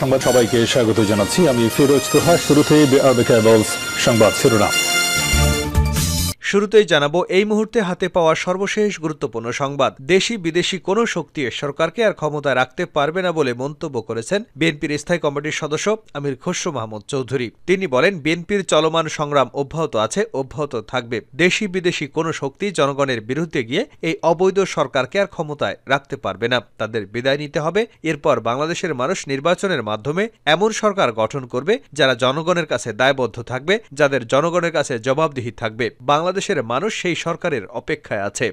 সংবাদ সবাইকে স্বাগত জানাচ্ছি। আমি ফিরোজ তোহা। শুরুতেই সংবাদ শিরোনাম। শুরুতেই জানাবো এই মুহূর্তে হাতে পাওয়া সর্বশেষ গুরুত্বপূর্ণ সংবাদ। দেশি বিদেশি কোনো শক্তি সরকারকে আর ক্ষমতায় রাখতে পারবে না বলে মন্তব্য করেছেন বিএনপির স্থায়ী কমিটির সদস্য আমির খসরু মাহমুদ চৌধুরী। তিনি বলেন, বিএনপির চলমান সংগ্রাম অব্যাহত আছে, অব্যাহত থাকবে। দেশি বিদেশি কোনো শক্তি জনগণের বিরুদ্ধে গিয়ে এই অবৈধ সরকারকে আর ক্ষমতায় রাখতে পারবে না। তাদের বিদায় নিতে হবে। এরপর বাংলাদেশের মানুষ নির্বাচনের মাধ্যমে এমন সরকার গঠন করবে যারা জনগণের কাছে দায়বদ্ধ থাকবে, যাদের জনগণের কাছে জবাবদিহি থাকবে। বাংলাদেশের মানুষ সেই সরকারের অপেক্ষায় আছে।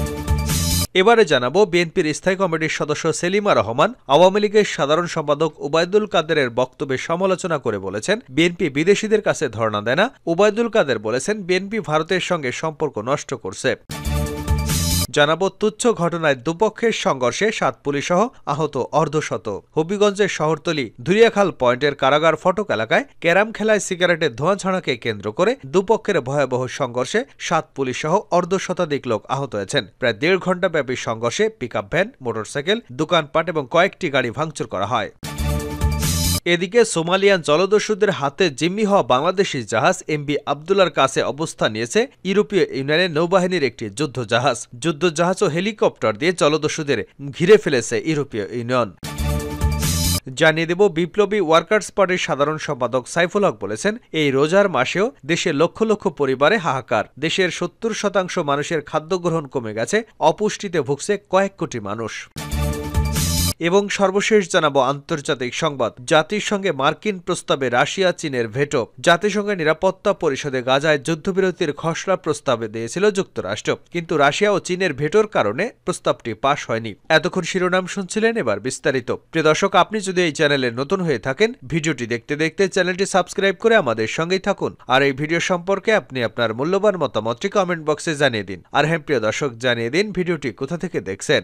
এবারে জানাবো বিএনপির স্থায়ী কমিটির সদস্য সেলিমা রহমান আওয়ামী লীগের সাধারণ সম্পাদক ওবায়দুল কাদেরের বক্তব্যে সমালোচনা করে বলেছেন, বিএনপি বিদেশিদের কাছে ধর্ণা দেয় না। ওবায়দুল কাদের বলেছেন, বিএনপি ভারতের সঙ্গে সম্পর্ক নষ্ট করছে। জানাবো তুচ্ছ ঘটনায় দুপক্ষের সংঘর্ষে ৭ পুলিশসহ আহত অর্ধশত। হবিগঞ্জের শহরতলি ধুরিয়াখাল পয়েন্টের কারাগার ফটক এলাকায় ক্যারাম খেলায় সিগারেটের ধোঁয়া ছাড়াকে কেন্দ্র করে দুপক্ষের ভয়াবহ সংঘর্ষে ৭ পুলিশসহ অর্ধশতাধিক লোক আহত হয়েছেন। প্রায় ১.৫ ঘণ্টা ব্যাপী সংঘর্ষে পিকআপ ভ্যান, মোটরসাইকেল, দোকানপাট এবং কয়েকটি গাড়ি ভাঙচুর করা হয়। এদিকে সোমালিয়ান জলদস্যুদের হাতে জিম্মি হওয়া বাংলাদেশি জাহাজ এমভি আবদুল্লার কাছে অবস্থান নিয়েছে ইউরোপীয় ইউনিয়নের নৌবাহিনীর একটি যুদ্ধজাহাজ ও হেলিকপ্টার দিয়ে জলদস্যুদের ঘিরে ফেলেছে ইউরোপীয় ইউনিয়ন। জানিয়ে দেব, বিপ্লবী ওয়ার্কার্স পার্টির সাধারণ সম্পাদক সাইফুল হক বলেছেন, এই রোজার মাসেও দেশের লক্ষ লক্ষ পরিবারে হাহাকার। দেশের ৭০% মানুষের খাদ্য গ্রহণ কমে গেছে, অপুষ্টিতে ভুগছে কয়েক কোটি মানুষ। এবং সর্বশেষ জানাবো আন্তর্জাতিক সংবাদ। জাতিসংঘে মার্কিন প্রস্তাবে রাশিয়া চীনের ভেটো। জাতিসংঘের নিরাপত্তা পরিষদে গাজায় যুদ্ধবিরতির খসড়া প্রস্তাবে দিয়েছিল যুক্তরাষ্ট্র, কিন্তু রাশিয়া ও চীনের ভেটোর কারণে প্রস্তাবটি পাশ হয়নি। এতক্ষণ শিরোনাম শুনছিলেন, এবার বিস্তারিত। প্রিয় দর্শক, আপনি যদি এই চ্যানেলে নতুন হয়ে থাকেন, ভিডিওটি দেখতে দেখতে চ্যানেলটি সাবস্ক্রাইব করে আমাদের সঙ্গেই থাকুন। আর এই ভিডিও সম্পর্কে আপনি আপনার মূল্যবান মতামতটি কমেন্ট বক্সে জানিয়ে দিন। আর হ্যাঁ প্রিয় দর্শক, জানিয়ে দিন ভিডিওটি কোথা থেকে দেখছেন।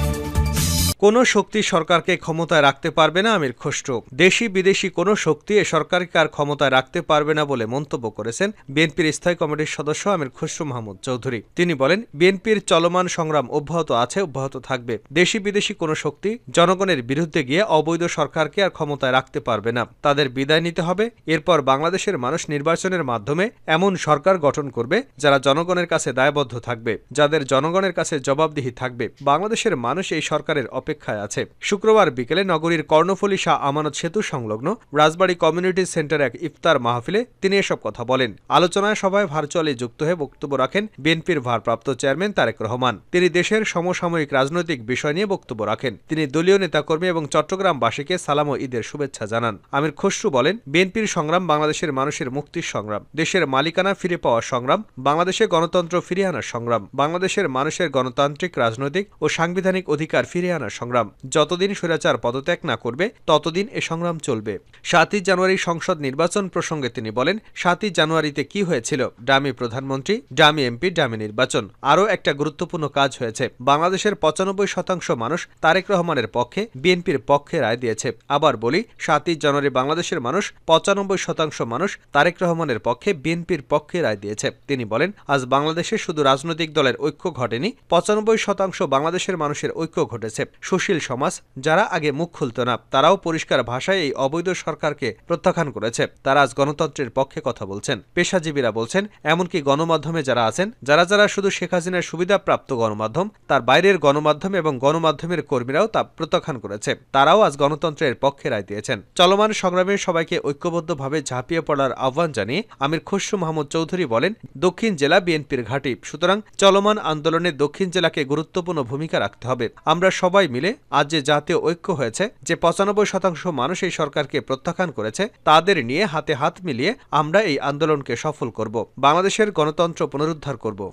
কোন শক্তি সরকারকে ক্ষমতায় রাখতে পারবে না, আমির খসরু। দেশি বিদেশি কোনো শক্তি এ সরকারকে আর ক্ষমতায় রাখতে পারবে না বলে মন্তব্য করেছেন বিএনপির স্থায়ী কমিটির সদস্য আমির খসরু মাহমুদ চৌধুরী। তিনি বলেন, বিএনপির চলমান সংগ্রাম অব্যাহত আছে, অব্যাহত থাকবে। দেশি বিদেশি কোনো শক্তি জনগণের বিরুদ্ধে গিয়ে অবৈধ সরকারকে আর ক্ষমতায় রাখতে পারবে না। তাদের বিদায় নিতে হবে। এরপর বাংলাদেশের মানুষ নির্বাচনের মাধ্যমে এমন সরকার গঠন করবে যারা জনগণের কাছে দায়বদ্ধ থাকবে, যাদের জনগণের কাছে জবাবদিহি থাকবে। বাংলাদেশের মানুষ এই সরকারের অপেক্ষায় আছে। শুক্রবার বিকেলে নগরীর কর্ণফুলী শাহ আমানত সেতু সংলগ্ন রাজবাড়ী কমিউনিটি সেন্টারে এক ইফতার মাহফিলে তিনি এসব কথা বলেন। আলোচনা সভায় ভার্চুয়ালি যুক্ত হয়ে বক্তব্য রাখেন বিএনপির ভারপ্রাপ্ত চেয়ারম্যান তারেক রহমান। তিনি দেশের সমসাময়িক রাজনৈতিক বিষয় নিয়ে বক্তব্য রাখেন। তিনি দলীয় নেতাকর্মী এবং চট্টগ্রামবাসীকে সালাম ও ঈদের শুভেচ্ছা জানান। আমির খসরু বলেন, বিএনপির সংগ্রাম বাংলাদেশের মানুষের মুক্তির সংগ্রাম, দেশের মালিকানা ফিরে পাওয়ার সংগ্রাম, বাংলাদেশে গণতন্ত্র ফিরিয়ে আনার সংগ্রাম, বাংলাদেশের মানুষের গণতান্ত্রিক, রাজনৈতিক ও সাংবিধানিক অধিকার ফিরিয়ে আনার সংগ্রাম। যতদিন স্বৈরাচার পদত্যাগ না করবে ততদিন এ সংগ্রাম চলবে। ৭ই জানুয়ারি সংসদ নির্বাচন প্রসঙ্গে তিনি বলেন, ৭ই জানুয়ারিতে কি হয়েছিল? ডামি প্রধানমন্ত্রী, ডামি এমপি, ডামি নির্বাচন। আরও একটা গুরুত্বপূর্ণ কাজ হয়েছে। বাংলাদেশের ৯৫% মানুষ তারেক রহমানের পক্ষে, বিএনপির পক্ষে রায় দিয়েছে। আবার বলি, ৭ই জানুয়ারি বাংলাদেশের মানুষ ৯৫% মানুষ তারেক রহমানের পক্ষে, বিএনপির পক্ষে রায় দিয়েছে। তিনি বলেন, আজ বাংলাদেশে শুধু রাজনৈতিক দলের ঐক্য ঘটেনি, ৯৫% বাংলাদেশের মানুষের ঐক্য ঘটেছে। সুশীল সমাজ, যারা আগে মুখ খুলত না, তারাও পরিষ্কার ভাষায় এই অবৈধ সরকারকে প্রত্যাখ্যান করেছে। তারা আজ গণতন্ত্রের পক্ষে কথা বলছেন। পেশাজীবীরা বলছেন, এমনকি গণমাধ্যমে যারা আছেন, যারা শুধু শেখ হাসিনার সুবিধাপ্রাপ্ত গণমাধ্যম, তার বাইরের গণমাধ্যম এবং গণমাধ্যমের কর্মীরাও তা প্রত্যাখ্যান করেছে। তারাও আজ গণতন্ত্রের পক্ষে রায় দিয়েছেন। চলমান সংগ্রামে সবাইকে ঐক্যবদ্ধভাবে ঝাঁপিয়ে পড়ার আহ্বান জানিয়ে আমির খসরু মাহমুদ চৌধুরী বলেন, দক্ষিণ জেলা বিএনপির ঘাঁটি, সুতরাং চলমান আন্দোলনে দক্ষিণ জেলাকে গুরুত্বপূর্ণ ভূমিকা রাখতে হবে। আমরা সবাই মিলে আজ যে জাতীয় ঐক্য হয়েছে, যে ৯৫% মানুষ এই সরকারকে প্রত্যাখ্যান করেছে, তাদের নিয়ে হাতে হাত মিলিয়ে আমরা এই আন্দোলনকে সফল করব। বাংলাদেশের গণতন্ত্র পুনরুদ্ধার করব।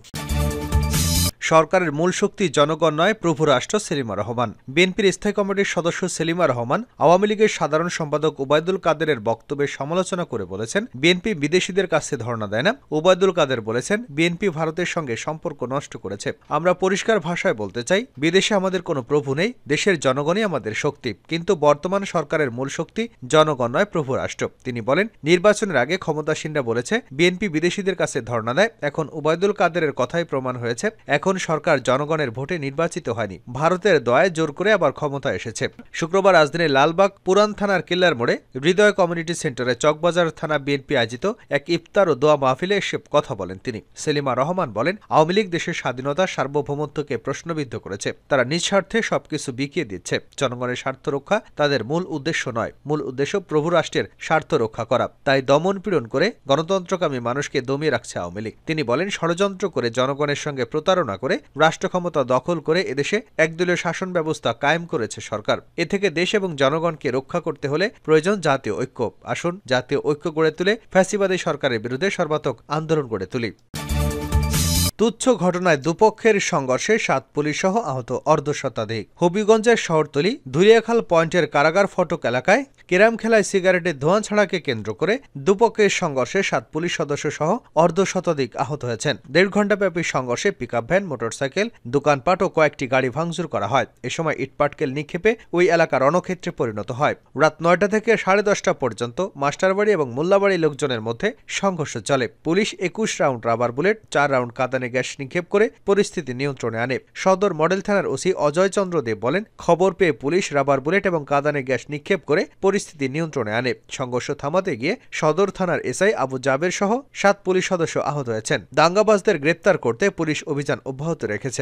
সরকারের মূল শক্তি জনগণ নয়, প্রভু রাষ্ট্র। সেলিমা রহমান। বিএনপির স্থায়ী কমিটির সদস্য সেলিমা রহমান আওয়ামী লীগের সাধারণ সম্পাদক ওবায়দুল কাদেরের বক্তব্যের সমালোচনা করে বলেছেন, বিএনপি বিদেশিদের কাছে ধর্ণা দেয় না। ওবায়দুল কাদের বলেছেন, বিএনপি ভারতের সঙ্গে সম্পর্ক নষ্ট করেছে। আমরা পরিষ্কার ভাষায় বলতে চাই, বিদেশে আমাদের কোনো প্রভু নেই, দেশের জনগণই আমাদের শক্তি। কিন্তু বর্তমান সরকারের মূল শক্তি জনগণ নয়, প্রভু রাষ্ট্র। তিনি বলেন, নির্বাচনের আগে ক্ষমতাসীনরা বলেছে বিএনপি বিদেশিদের কাছে ধর্ণা দেয়। এখন ওবায়দুল কাদেরের কথাই প্রমাণ হয়েছে, এখন সরকার জনগণের ভোটে নির্বাচিত হয়নি, ভারতের দয়ায় জোর করে আবার ক্ষমতা এসেছে। শুক্রবার রাজধানীর লালবাগ পুরান থানার কিল্লার মোড়ে হৃদয় কমিউনিটি সেন্টারে চকবাজার থানা বিএনপি আয়োজিত এক ইফতার ও দোয়া মাহফিলে এসব কথা বলেন তিনি। সেলিমা রহমান বলেন, আওয়ামী লীগ দেশের স্বাধীনতা সার্বভৌমত্বকে প্রশ্নবিদ্ধ করেছে। তারা নিঃস্বার্থে সবকিছু বিকিয়ে দিচ্ছে। জনগণের স্বার্থ রক্ষা তাদের মূল উদ্দেশ্য নয়, মূল উদ্দেশ্য প্রভু রাষ্ট্রের স্বার্থ রক্ষা করা। তাই দমন পীড়ন করে গণতন্ত্রকামী মানুষকে দমিয়ে রাখছে আওয়ামী লীগ। তিনি বলেন, ষড়যন্ত্র করে জনগণের সঙ্গে প্রতারণা করে রাষ্ট্র ক্ষমতা দখল করে এদেশে একদলীয় শাসন ব্যবস্থা কায়েম করেছে সরকার। এ থেকে দেশ এবং জনগণকে রক্ষা করতে হলে প্রয়োজন জাতীয় ঐক্য। আসুন জাতীয় ঐক্য গড়ে তুলে ফ্যাসিবাদী সরকারের বিরুদ্ধে সর্বাত্মক আন্দোলন গড়ে তুলি। তুচ্ছ ঘটনায় দুপক্ষের সংঘর্ষে ৭ পুলিশ সহ আহত অর্ধশতাধিক। হবিগঞ্জের শহরতলি ধুলিয়াখাল পয়েন্টের কারাগার ফটক এলাকায় কেরাম খেলায় সিগারেটের ধোঁয়া ছাড়াকে কেন্দ্র করে দুপক্ষের সংঘর্ষে ৭ পুলিশ সদস্য সহ অর্ধশতাধিক আহত হয়েছেন। ১.৫ ঘণ্টাব্যাপী সংঘর্ষে পিকআপ ভ্যান, মোটরসাইকেল, দোকানপাট ও কয়েকটি গাড়ি ভাঙচুর করা হয়। এ সময় ইটপাটকেল নিক্ষেপে ওই এলাকা রণক্ষেত্রে পরিণত হয়। রাত ৯টা থেকে ১০:৩০ পর্যন্ত মাস্টারবাড়ি এবং মোল্লাবাড়ি লোকজনের মধ্যে সংঘর্ষ চলে। Police ২১ round rubber bullet, ৪ round কাঁদানে গ্যাস নিক্ষেপ করে পরিস্থিতি নিয়ন্ত্রণে আনে। সদর মডেল থানার ওসি অজয় চন্দ্র দেব বলেন, খবর পেয়ে পুলিশ রাবার বুলেট এবং কাঁদানে গ্যাস নিক্ষেপ করে পরিস্থিতি নিয়ন্ত্রণে আনে। সংঘর্ষ থামাতে গিয়ে সদর থানার এসআই আবু জাবের সহ ৭ পুলিশ সদস্য আহত হয়েছেন। দাঙ্গাবাজদের গ্রেপ্তার করতে পুলিশ অভিযান অব্যাহত রেখেছে।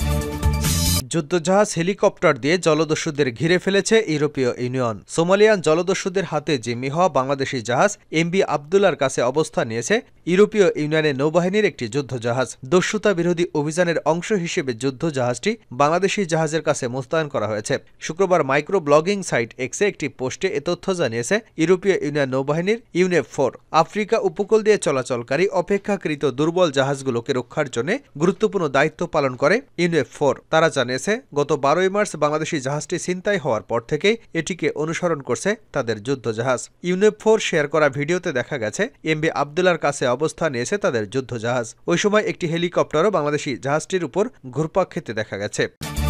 যুদ্ধজাহাজ হেলিকপ্টার দিয়ে জলদস্যুদের ঘিরে ফেলেছে ইউরোপীয় ইউনিয়ন। সোমালিয়ান জলদস্যুদের হাতে জিম্মি হওয়া বাংলাদেশি জাহাজ এমবি আবদুল্লার কাছে অবস্থান নিয়েছে ইউরোপীয় ইউনিয়নের নৌবাহিনীর একটি যুদ্ধজাহাজ। দস্যুতা বিরোধী অভিযানের অংশ হিসেবে যুদ্ধজাহাজটি বাংলাদেশি জাহাজের কাছে মোতায়েন করা হয়েছে। শুক্রবার মাইক্রো ব্লগিং সাইট এক্সে একটি পোস্টে এ তথ্য জানিয়েছে ইউরোপীয় ইউনিয়ন নৌবাহিনীর ইউনেপ 4। আফ্রিকা উপকূল দিয়ে চলাচলকারী অপেক্ষাকৃত দুর্বল জাহাজগুলোকে রক্ষার জন্য গুরুত্বপূর্ণ দায়িত্ব পালন করে ইউনেপ 4। তারা জানিয়েছে, গত ১২ মার্চ বাংলাদেশি জাহাজটি ছিনতাই হওয়ার পর থেকে এটিকে অনুসরণ করছে তাদের যুদ্ধজাহাজ। ইউনেপ 4 শেয়ার করা ভিডিওতে দেখা গেছে এমবি আবদুল্লার কাছে অবস্থান নিয়েছে তাদের যুদ্ধজাহাজ। ওই সময় একটি হেলিকপ্টারও বাংলাদেশি জাহাজটির উপর ঘুরপাক খেতে দেখা গেছে।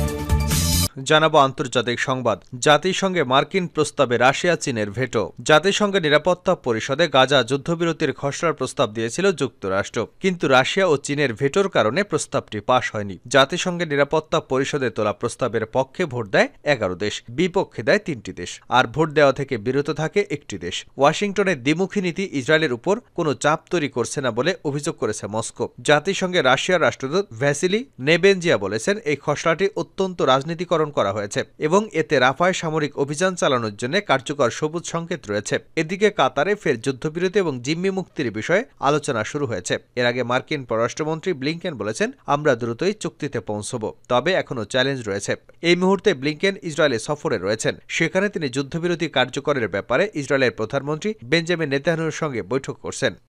জানাবো আন্তর্জাতিক সংবাদ। জাতিসংঘে মার্কিন প্রস্তাবে রাশিয়া চীনের ভেটো। জাতিসংঘের নিরাপত্তা পরিষদে গাজা যুদ্ধবিরতির খসড়ার প্রস্তাব দিয়েছিল যুক্তরাষ্ট্র, কিন্তু রাশিয়া ও চীনের ভেটোর কারণে প্রস্তাবটি পাশ হয়নি। জাতিসংঘের নিরাপত্তা পরিষদে তোলা প্রস্তাবের পক্ষে ভোট দেয় ১১ দেশ, বিপক্ষে দেয় ৩টি দেশ, আর ভোট দেওয়া থেকে বিরত থাকে একটি দেশ। ওয়াশিংটনের দ্বিমুখী নীতি ইসরায়েলের উপর কোনো চাপ তৈরি করছে না বলে অভিযোগ করেছে মস্কো। জাতিসংঘে রাশিয়ার রাষ্ট্রদূত ভ্যাসিলি নেবেনজিয়া বলেছেন, এই খসড়াটি অত্যন্ত রাজনীতিকরণ করা হয়েছে এবং এতে রাফায় সামরিক অভিযান চালানোর জন্য কার্যকর সবুজ সংকেত রয়েছে। এদিকে কাতারে ফের যুদ্ধবিরতি এবং জিম্মি মুক্তির বিষয়ে আলোচনা শুরু হয়েছে। এর আগে মার্কিন পররাষ্ট্রমন্ত্রী ব্লিংকেন বলেছেন, আমরা দ্রুতই চুক্তিতে পৌঁছব, তবে এখনো চ্যালেঞ্জ রয়েছে। এই মুহূর্তে ব্লিংকেন ইসরায়েলে সফরে রয়েছেন। সেখানে তিনি যুদ্ধবিরতি কার্যকরের ব্যাপারে ইসরায়েলের প্রধানমন্ত্রী বেঞ্জামিন নেতানিয়াহুর সঙ্গে বৈঠক করছেন।